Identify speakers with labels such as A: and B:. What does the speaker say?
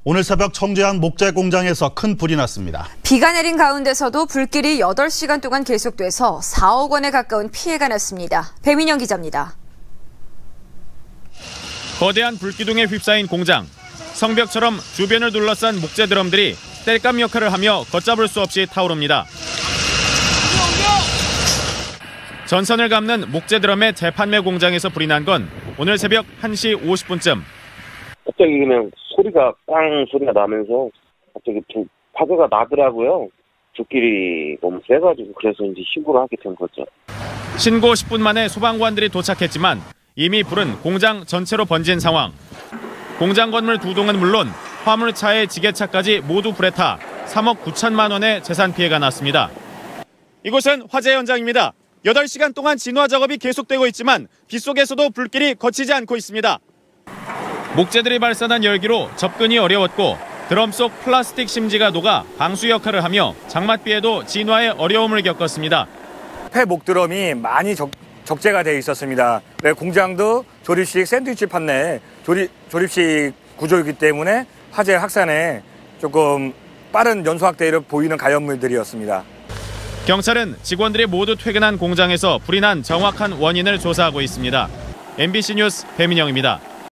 A: 오늘 새벽 청주한 목재 공장에서 큰 불이 났습니다.
B: 비가 내린 가운데서도 불길이 8시간 동안 계속돼서 4억 원에 가까운 피해가 났습니다. 배민영 기자입니다.
C: 거대한 불기둥에 휩싸인 공장. 성벽처럼 주변을 둘러싼 목재 드럼들이 땔감 역할을 하며 걷잡을 수 없이 타오릅니다. 전선을 감는 목재 드럼의 재판매 공장에서 불이 난 건 오늘 새벽 1시 50분쯤.
D: 갑자기 그냥 소리가 빵 소리가 나면서 갑자기 파괴가 나더라고요. 불길이 너무 세가지고 그래서 이제 신고를 하게 된 거죠.
C: 신고 10분 만에 소방관들이 도착했지만 이미 불은 공장 전체로 번진 상황. 공장 건물 2동은 물론 화물차의 지게차까지 모두 불에 타 3억 9천만 원의 재산 피해가 났습니다. 이곳은 화재 현장입니다. 8시간 동안 진화 작업이 계속되고 있지만 빗속에서도 불길이 거치지 않고 있습니다. 목재들이 발산한 열기로 접근이 어려웠고 드럼 속 플라스틱 심지가 녹아 방수 역할을 하며 장맛비에도 진화에 어려움을 겪었습니다.
E: 폐목 드럼이 많이 적재가 되어 있었습니다. 공장도 조립식 샌드위치 판넬 조립식 구조이기 때문에 화재 확산에 조금 빠른 연소 확대를 보이는 가연물들이었습니다.
C: 경찰은 직원들이 모두 퇴근한 공장에서 불이 난 정확한 원인을 조사하고 있습니다. MBC 뉴스 배민영입니다.